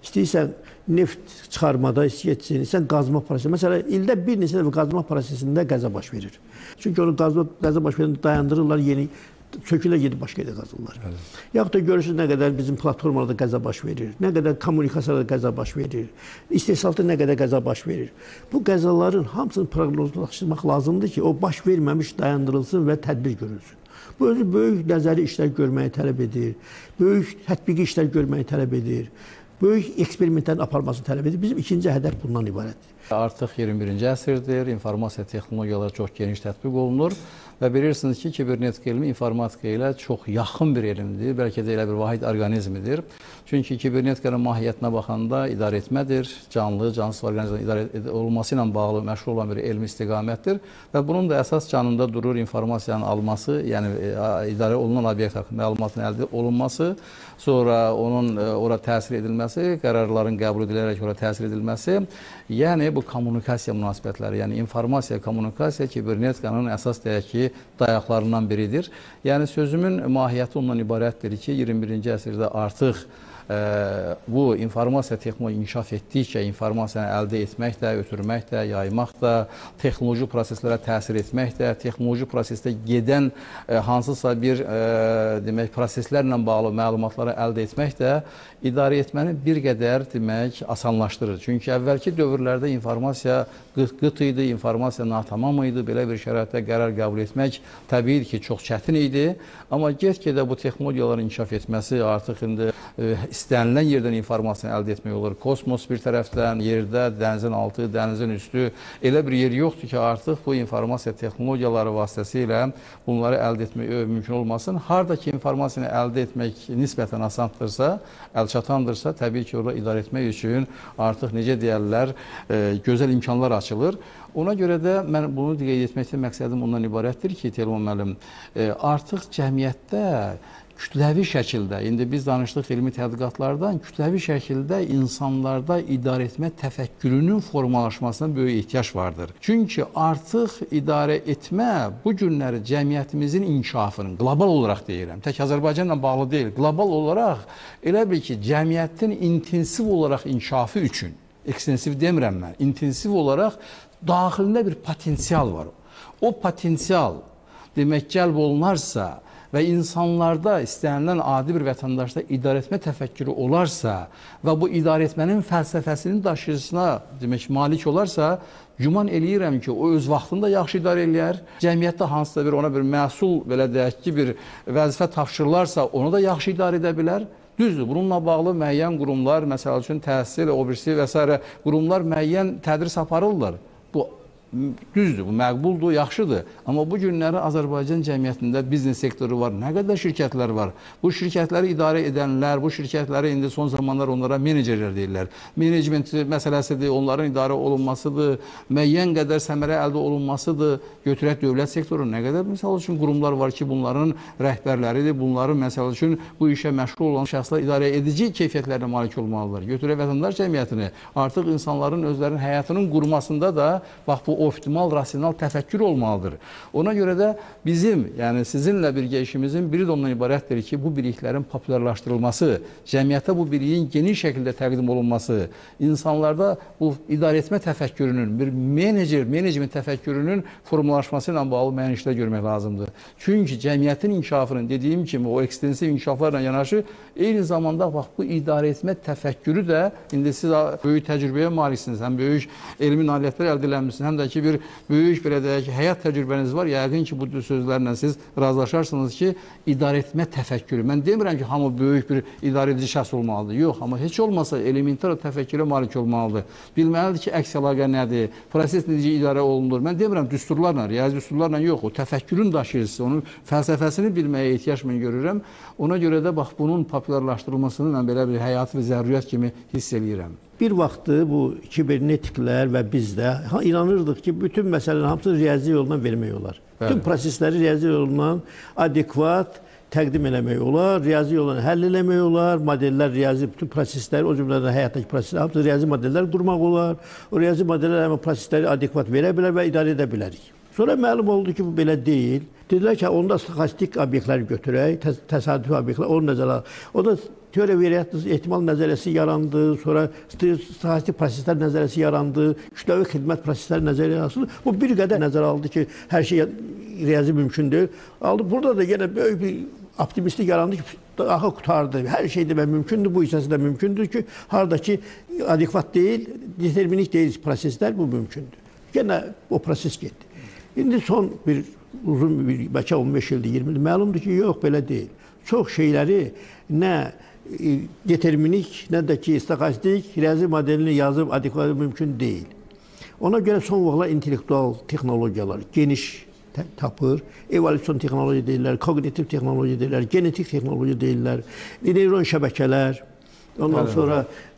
[SPEAKER 3] İstəyirsən neft çıxarmada getsin, istəyirsən qazma prosesi. Məsələn, ildə bir neçə dəfə qazma prosesində qəza baş verir. Çünki onu qazma, qəza baş verəndə dayandırırlar, yeni sökülə gedib başqa yerdə qazırlar. Evet. Yaxud da görürsünüz nə qədər bizim platformalarda qəza baş verir, nə qədər kommunikasiyada qəza baş verir, istehsalda nə qədər qəza baş verir. Bu qəzaların hamısını proqnozlaşdırmaq lazımdır ki, o baş verməmiş dayandırılsın və tədbir görülsün. Bu özü böyük nəzəri işlər görməyi tələb edir, böyük tətbiqi işlər görməyi tələb edir, böyük eksperimentlərin aparmasını tələb edir. Bizim ikinci hədəf bundan ibarətdir.
[SPEAKER 1] Artıq iyirmi birinci əsrdir, informasiya texnologiyaları çox geniş tətbiq olunur və bilirsiniz ki, kibernetika elmi informatika ilə çox yaxın bir elmdir, bəlkə də elə bir vahid orqanizmidir. Çünki kibernetikanın mahiyyətinə baxanda idarə etmədir, canlı, cansız orqanizmin idarə olması ilə bağlı məşğul olan bir elmi istiqamətdir və bunun da əsas canında durur informasiyanın alması, yəni idarə olunan obyekt haqqında məlumatın əldə olunması, sonra onun ora təsir edilməsi, qərarların qəbul edilərək ora təsir edilməsi, yəni bu kommunikasiya münasibətləri, yəni informasiya, kommunikasiya kibernetikanın əsas deyək ki, dayaqlarından biridir. Yəni sözümün mahiyyəti ondan ibarətdir ki, iyirmi birinci əsrdə artıq e, bu informasiya texnoloji inkişaf etdikcə informasiyanı əldə etmək də, ötürmək də, yaymaq da, texnoloji proseslərə təsir etmək də, texnoloji prosesdə gedən e, hansısa bir e, demək proseslərlə bağlı məlumatları əldə etmək də idarə etməni bir qədər demək asanlaşdırır. Çünki əvvəlki dövrlərdə informasiya qıt-qıt idi, informasiya natamam idi. Belə bir şəraitdə qərar qəbul etmək təbii ki, çox çətin idi. Amma get-gedə bu texnologiyaların inkişaf etməsi artıq indi e, istənilən yerdən informasiyanı əldə etmək olur. Kosmos bir tərəfdən, yerdə, dənizin altı, dənizin üstü elə bir yer yoxdur ki, artıq bu informasiya texnologiyaları vasitəsilə bunları əldə etmək mümkün olmasın. Harda ki, informasiyanı əldə etmək nisbətən asandırsa, əlçatandırsa, təbii ki, orada idarə etmək üçün artıq necə deyərlər, e, gözəl imkanlar açılır. Ona görə də mən bunu qeyd etməkdə məqsədim ondan ibarətdir ki, Teğmen müəllim, e, artıq cəmiyyətdə kütləvi şəkildə, indi biz danışdıq elmi tədqiqatlardan, kütləvi şəkildə insanlarda idarə etmə təfəkkürünün formalaşmasına böyük ehtiyac vardır. Çünki artıq idarə etmə bu günləri cəmiyyətimizin inkişafının, qlobal olaraq deyirəm, tək Azərbaycanla bağlı deyil, qlobal olaraq elə bil ki, cəmiyyətin intensiv olaraq inkişafı üçün, ekstensiv demirəm mən, intensiv olaraq daxilində bir potensial var. O potensial demək cəlb olunarsa və insanlarda istənilən adi bir vətəndaşda idarə etmə təfəkkürü olarsa və bu idarə etmənin fəlsəfəsinin daşıyıcısına demək malik olarsa, güman eləyirəm ki, o öz vaxtında yaxşı idarə eləyər. Cəmiyyətdə hansısa bir ona bir məhsul, belə deyək ki, bir vəzifə tapşırılarsa, onu da yaxşı idarə edə bilər. Düzdür, bununla bağlı müəyyən qurumlar, məsəl üçün təhsil, o birisi və s. qurumlar müəyyən tədris aparırlar. Bu düzdür, bu məqbuldur, yaxşıdır. Amma bu günləri Azərbaycan cəmiyyətində biznes sektoru var, nə qədər şirkətlər var. Bu şirkətləri idarə edənlər, bu şirkətləri indi son zamanlar onlara menecerlər deyirlər. Menecment məsələsidir, onların idarə olunmasıdır, müəyyən qədər səmərə əldə olunmasıdır. Götürək dövlət sektoru, nə qədər məsəl üçün qurumlar var ki, bunların rəhbərləridir, bunların məsəl üçün bu işə məşğul olan şəxslər idarə edici keyfiyyətlərlə malik olmalıdırlar. Götürək vətəndaş cəmiyyətini, artıq insanların özlərinin həyatının qurmasında da bax bu optimal, rasional təfəkkür olmalıdır. Ona görə də bizim, yəni sizinlə birgə işimizin biri də ondan ibarətdir ki, bu biliklərin populyarlaşdırılması, cəmiyyətə bu biliyin geniş şəkildə təqdim olunması, insanlarda bu idarə etmə təfəkkürünün, bir menecer, menecment təfəkkürünün formalaşması ilə bağlı müəyyən işlər görmək lazımdır. Çünki cəmiyyətin inkişafının, dediyim kimi, o ekstensiv inkişaflarla yanaşı, eyni zamanda bax, bu idarə etmə təfəkkürü də, indi siz böyük təcrübəyə maliksiniz, həm böyük elmi nailiyyətlər əldə edilmişsiniz, həm də ki, bir böyük belə deyək ki, həyat təcrübəniz var. Yəqin ki, bu sözlərlə siz razılaşarsınız ki, idarə etmə təfəkkürü. Mən demirəm ki, hamı böyük bir idarə edici şəxs olmalıdır. Yox, amma heç olmasa elementar təfəkkürə malik olmalıdır. Bilməlidir ki, əks əlaqə nədir, proses necə idarə olunur. Mən demirəm düsturlarla, riyazi düsturlarla yox, o təfəkkürün daşıyıcısı, onun fəlsəfəsini bilməyə ehtiyac mən görürəm. Ona görə də bax, bunun populyarlaşdırılmasını mən belə bir həyatı və zəruriyyət kimi hiss eləyirəm.
[SPEAKER 3] Bir vaxtı bu kibernetiklər və biz də inanırdıq ki, bütün məsələlərin hamısını riyazi yolla vermək olar. Bəli. Bütün prosesləri riyazi yolla adekvat təqdim eləmək olar, riyazi yolla həll eləmək olar, modellər, riyazi bütün prosesləri, o cümlədən həyatdakı prosesləri, hamısı riyazi modellər qurmaq olar. O riyazi modellər həmin prosesləri adekvat verə bilər və idarə edə bilərik. Sonra məlum oldu ki, bu belə deyil. Dedilər ki, onda statistik obyektlər götürək, təs təsadüfi obyektlər, onu nəzərə al. O da teoriya veriyyət ehtimal nəzəriyyəsi yarandı, sonra statistik proseslər nəzəriyyəsi yarandı, kütləvi xidmət prosesləri nəzəriyyəsi. Bu bir qədər nəzərə aldı ki, hər şey riyazi mümkün deyil. Aldı. Burada da yenə böyük bir optimistlik yarandı ki, daha qutardı. Hər şey demə mümkündür, bu hissəsi də mümkündür ki, haradakı adekvat deyil, determinik deyil proseslər bu mümkündür. Yenə o proses getdi. İndi son bir uzun bir, bəlkə on beş ildir, iyirmi ildir, məlumdur ki, yox, belə deyil. Çox şeyləri nə determinik, nə də ki, statistik, riyazi modelini yazıb adekvat mümkün deyil. Ona görə son vaxtlar intellektual texnologiyalar geniş tapır. Evolyusiyon texnologiya deyirlər, kognitiv texnologiya deyirlər, genetik texnologiya deyirlər, neyron şəbəkələr, ondan sonra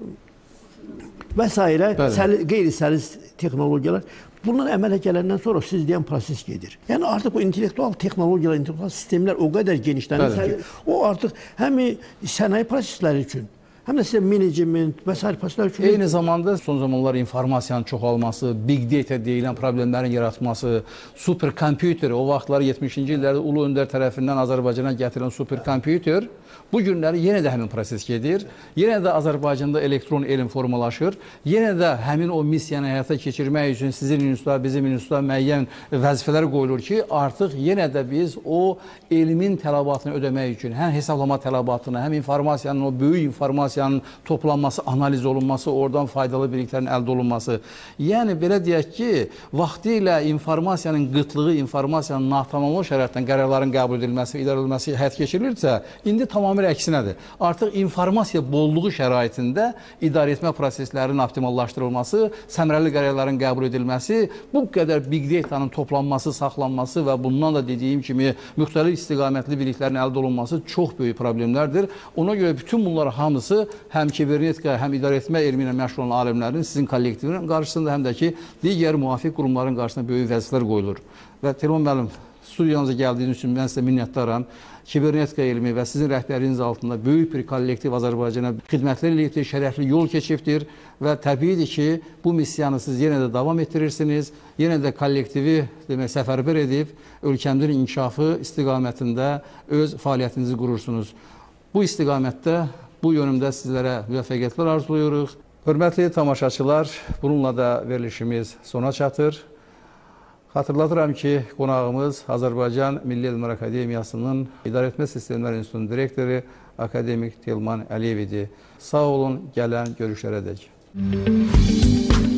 [SPEAKER 3] və s. qeyri-səlis texnologiyalar. Bunlar əmələ gələndən sonra siz deyən proses gedir. Yəni artıq bu intellektual texnologiyalar, intellektual sistemlər o qədər genişlənir ki, o artıq həm sənaye prosesləri üçün, həm də sizə menecment və s. proseslər üçün.
[SPEAKER 1] Eyni zamanda son zamanlar informasiyanın çoxalması, big data deyilən problemlərin yaratması, superkompüter, o vaxtlar yetmişinci illərdə Ulu Öndər tərəfindən Azərbaycana gətirilən superkompüter, bu günləri yenə də həmin proses gedir. Yenə də Azərbaycanda elektron elm formalaşır. Yenə də həmin o missiyanı həyata keçirmək üçün sizin institutlar, bizim institutlar müəyyən vəzifələr qoyulur ki, artıq yenə də biz o elmin tələbatını ödəmək üçün, həm hesablama tələbatını, həm informasiyanın, o böyük informasiyanın toplanması, analiz olunması, oradan faydalı biliklərin əldə olunması. Yəni, belə deyək ki, vaxtilə informasiyanın qıtlığı, informasiyanın natamamlıq şəraitdən qərarların qəbul edilməsi, idarə edilməsi həyat keçirilirsə, indi tamamilə əksinədir. Artıq informasiya bolluğu şəraitində idarəetmə proseslərinin optimallaşdırılması, səmərəli qərarların qəbul edilməsi, bu qədər big data-nın toplanması, saxlanması və bundan da dediyim kimi müxtəlif istiqamətli biliklərin əldə olunması çox böyük problemlərdir. Ona görə bütün bunlar hamısı həm kibernetika, həm idarəetmə elmi ilə məşğul olan alimlərin, sizin kollektivinin qarşısında, həm də ki, digər müvafiq qurumların qarşısında böyük vəzifələr qoyulur. Və Telman müəllim, studiyanıza gəldiyiniz üçün mən sizə minnətdaram. Kibernetika elmi və sizin rəhbərliyiniz altında böyük bir kollektiv Azərbaycana xidmətlər eləyibdir, şərəfli yol keçibdir və təbiidir ki, bu missiyanı siz yenə də davam etdirirsiniz, yenə də kollektivi demək, səfərbər edib, ölkəmizin inkişafı istiqamətində öz fəaliyyətinizi qurursunuz. Bu istiqamətdə, bu yönümdə sizlərə müvəffəqiyyətlər arzulayırıq. Hörmətli tamaşaçılar, bununla da verilişimiz sona çatır. Xatırladıram ki, qonağımız Azərbaycan Milli Elmlər Akademiyasının İdarəetmə Sistemlər İnstitutunun direktoru akademik Telman Əliyev idi. Sağ olun, gələn görüşlərə dək.